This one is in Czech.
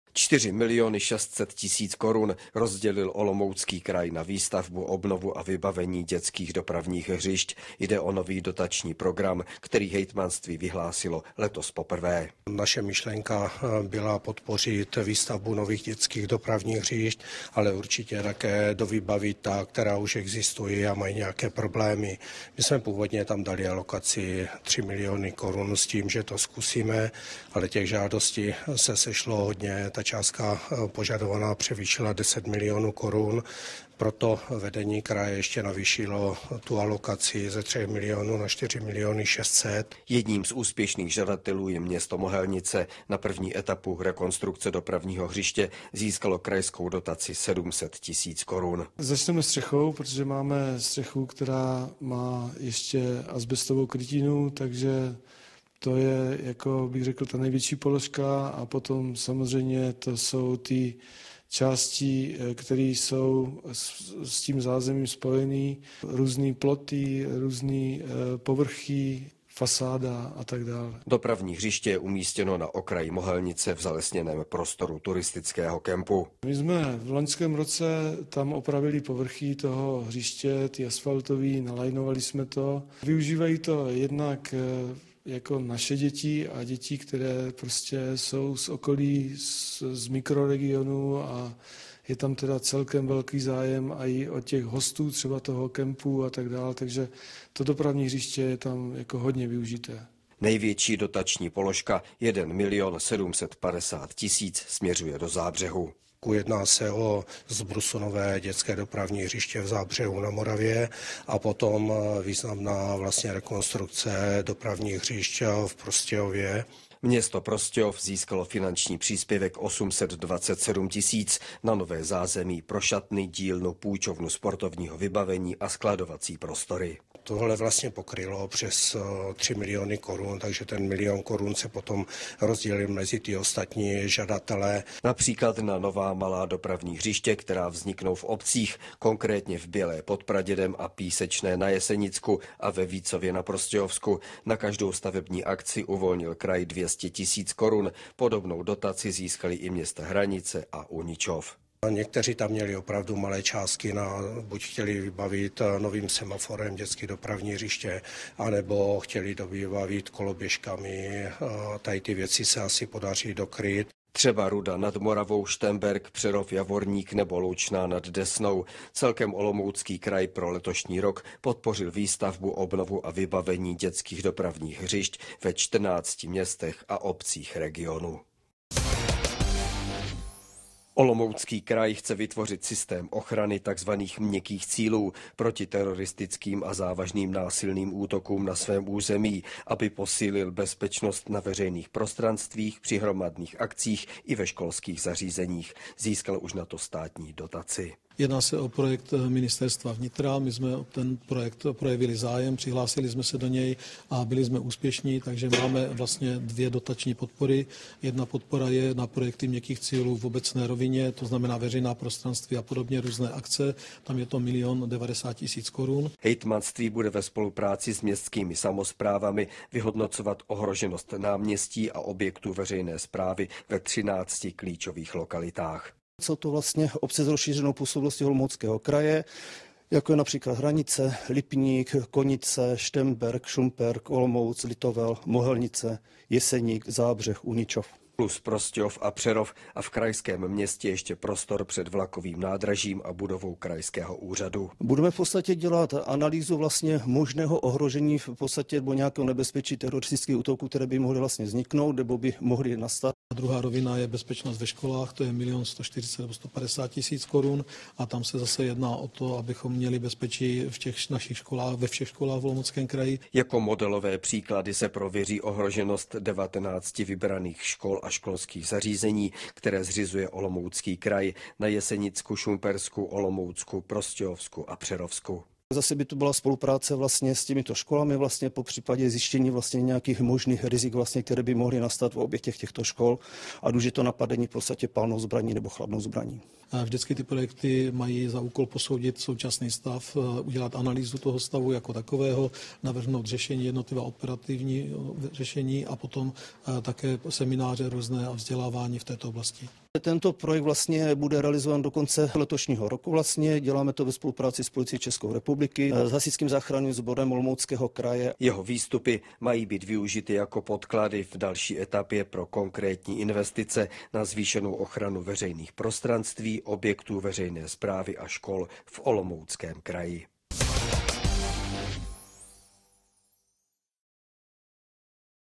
4 miliony 600 tisíc korun rozdělil Olomoucký kraj na výstavbu, obnovu a vybavení dětských dopravních hřišť. Jde o nový dotační program, který hejtmanství vyhlásilo letos poprvé. Naše myšlenka byla podpořit výstavbu nových dětských dopravních hřišť, ale určitě také dovybavit ta, která už existují a mají nějaké problémy. My jsme původně tam dali alokaci 3 miliony korun s tím, že to zkusíme, ale těch žádostí se sešlo hodně. Ta částka požadovaná převýšila 10 milionů korun, proto vedení kraje ještě navýšilo tu alokaci ze 3 milionů na 4 miliony 600. Jedním z úspěšných žadatelů je město Mohelnice. Na první etapu rekonstrukce dopravního hřiště získalo krajskou dotaci 700 tisíc korun. Začneme střechou, protože máme střechu, která má ještě azbestovou krytinu, takže to je, jako bych řekl, ta největší položka, a potom samozřejmě to jsou ty části, které jsou s tím zázemím spojené, různé ploty, různé povrchy, fasáda a tak dále. Dopravní hřiště je umístěno na okraji Mohelnice v zalesněném prostoru turistického kempu. My jsme v loňském roce tam opravili povrchy toho hřiště, ty asfaltový, nalajnovali jsme to. Využívají to jednak jako naše děti a děti, které prostě jsou z okolí, z mikroregionu, a je tam teda celkem velký zájem a i od těch hostů, třeba toho kempu a tak dále, takže to dopravní hřiště je tam jako hodně využité. Největší dotační položka 1 milion 750 tisíc směřuje do Zábřehu. Jedná se o zbrusunové dětské dopravní hřiště v Zábřehu na Moravě a potom významná vlastně rekonstrukce dopravních hřišť v Prostějově. Město Prostějov získalo finanční příspěvek 827 tisíc na nové zázemí pro šatny, dílnu, půjčovnu sportovního vybavení a skladovací prostory. Tohle vlastně pokrylo přes 3 miliony korun, takže ten milion korun se potom rozdělil mezi ty ostatní žadatele. Například na nová malá dopravní hřiště, která vzniknou v obcích, konkrétně v Bělé pod Pradědem a Písečné na Jesenicku a ve Vícově na Prostějovsku. Na každou stavební akci uvolnil kraj 200 tisíc korun. Podobnou dotaci získali i města Hranice a Uničov. Někteří tam měli opravdu malé částky, buď chtěli vybavit novým semaforem dětské dopravní hřiště, anebo chtěli vybavit koloběžkami. Tady ty věci se asi podaří dokryt. Třeba Ruda nad Moravou, Štemberk, Přerov, Javorník nebo Loučná nad Desnou. Celkem Olomoucký kraj pro letošní rok podpořil výstavbu, obnovu a vybavení dětských dopravních hřišť ve 14 městech a obcích regionu. Olomoucký kraj chce vytvořit systém ochrany tzv. Měkkých cílů proti teroristickým a závažným násilným útokům na svém území, aby posílil bezpečnost na veřejných prostranstvích, při hromadných akcích i ve školských zařízeních. Získal už na to státní dotaci. Jedná se o projekt Ministerstva vnitra, my jsme ten projekt projevili zájem, přihlásili jsme se do něj a byli jsme úspěšní, takže máme vlastně 2 dotační podpory. Jedna podpora je na projekty měkkých cílů v obecné rovině, to znamená veřejná prostranství a podobně, různé akce, tam je to 1 090 000 korun. Hejtmanství bude ve spolupráci s městskými samosprávami vyhodnocovat ohroženost náměstí a objektů veřejné správy ve 13 klíčových lokalitách. Jsou to vlastně obce s rozšířenou působností Olomouckého kraje, jako je například Hranice, Lipník, Konice, Štemberk, Šumperk, Olomouc, Litovel, Mohelnice, Jeseník, Zábřeh, Uničov. Plus Prostějov a Přerov a v krajském městě ještě prostor před vlakovým nádražím a budovou krajského úřadu. Budeme v podstatě dělat analýzu vlastně možného ohrožení v podstatě nebo nějakého nebezpečí teroristických útoků, které by mohly vlastně vzniknout nebo by mohly nastat. Druhá rovina je bezpečnost ve školách, to je 1 140 nebo 150 000 korun a tam se zase jedná o to, abychom měli bezpečí v těch našich školách, ve všech školách v Olomouckém kraji. Jako modelové příklady se prověří ohroženost 19 vybraných škol a školských zařízení, které zřizuje Olomoucký kraj na Jesenicku, Šumpersku, Olomoucku, Prostějovsku a Přerovsku. Zase by to byla spolupráce vlastně s těmito školami, vlastně po případě zjištění vlastně nějakých možných rizik, vlastně, které by mohly nastat v obětech těchto škol, ať už je to napadení v podstatě palnou zbraní nebo chladnou zbraní. Vždycky ty projekty mají za úkol posoudit současný stav, udělat analýzu toho stavu jako takového, navrhnout řešení, jednotlivá operativní řešení a potom také semináře různé a vzdělávání v této oblasti. Tento projekt vlastně bude realizován do konce letošního roku. Vlastně děláme to ve spolupráci s Policií České republiky, s Hasičským záchranným sborem Olomouckého kraje. Jeho výstupy mají být využity jako podklady v další etapě pro konkrétní investice na zvýšenou ochranu veřejných prostranství, objektů veřejné správy a škol v Olomouckém kraji.